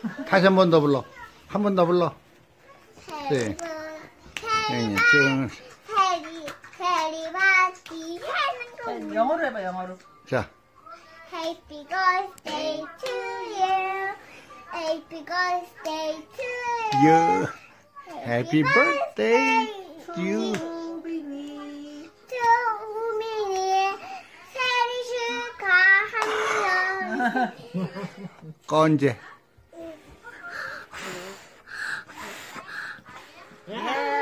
다시 한 번 더 불러. 한 번 더 불러. 네. 영어로 해봐, 영어로. 자. Happy birthday to you. Happy birthday to you. You. Happy birthday to you. 우빈이. 우민이 생일 축하합니다. 건재. 예.